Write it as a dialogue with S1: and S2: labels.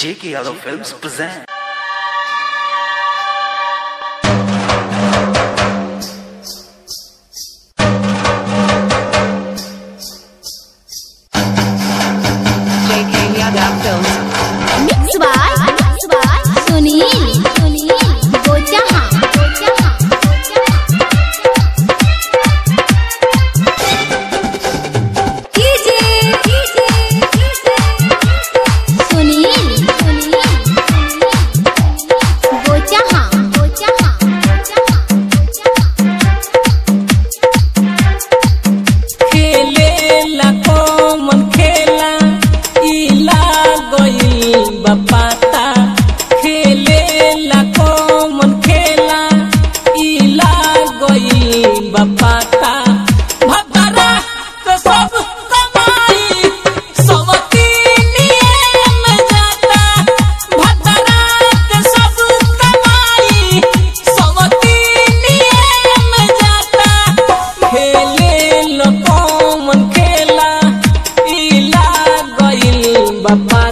S1: J.K. Yadav Films present.
S2: J.K. Yadav Films.
S3: Mixed by Sunil Bojaha.
S4: बापाता खेले लाखो मन खेला इला गई बापाता भतरा तो सब कमाई सवती में जाता भतरा तो सब कमाई सवती में जाता खेले लाखो मन खेला इला गई बापाता